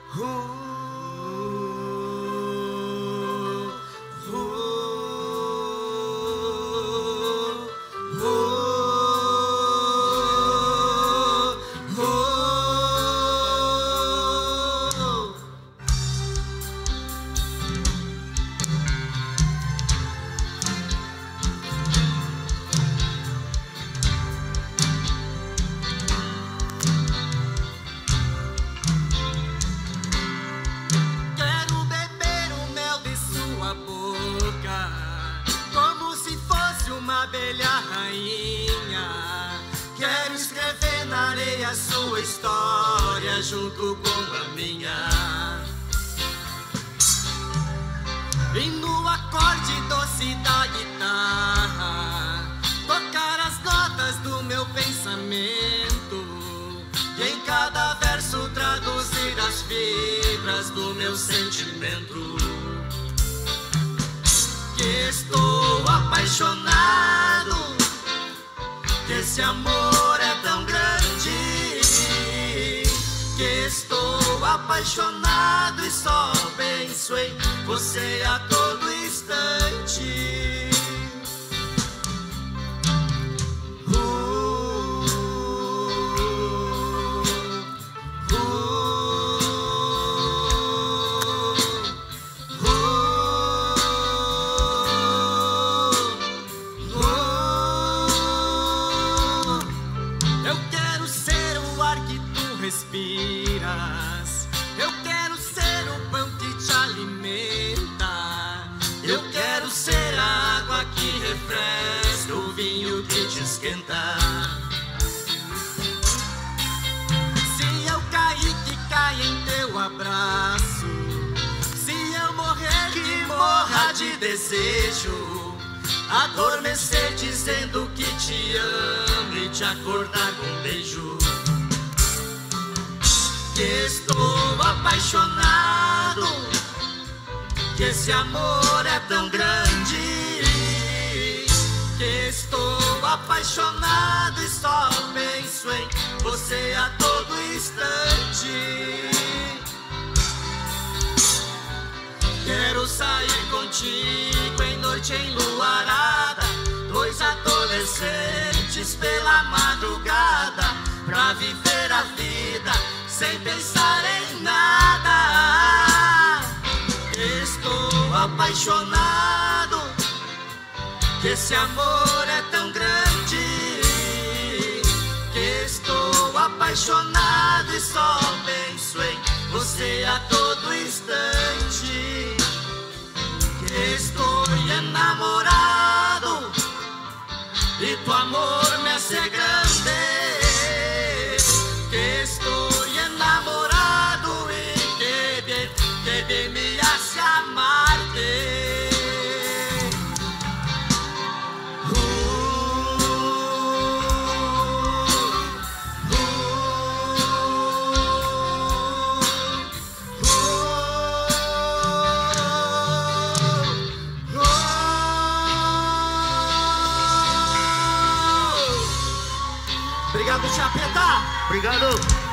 Quero beber o mel de sua boca, como se fosse uma abelha rainha. Quero escrever na areia sua história junto com a minha. E no acorde doce da guitarra tocar as notas do meu pensamento, e em cada verso traduzir as fibras do meu sentimento. Que estou apaixonado, que esse amor é tão grande. Que estou apaixonado e só penso em você a todo instante. Eu quero ser o ar que tu respiras, eu quero ser o pão que te alimenta, eu quero ser a água que refresca, o vinho que te esquenta. Se eu cair, que caia em teu abraço, se eu morrer, que morra de desejo, adormecer dizendo que te amo e te acordar com um beijo. Que estou apaixonado, que esse amor é tão grande. Que estou apaixonado e só penso em você a todo instante. Quero sair contigo em noite enluarada, dois adolescentes pela madrugada, pra viver a vida sem pensar em nada. Estou apaixonado, que esse amor é tão grande. Que estou apaixonado e só penso em você a todo instante. Que estou enamorado e tu amor me hace grande. Que estou enamorado y que bien me hace amarte. Obrigado, Chapeta. Obrigado.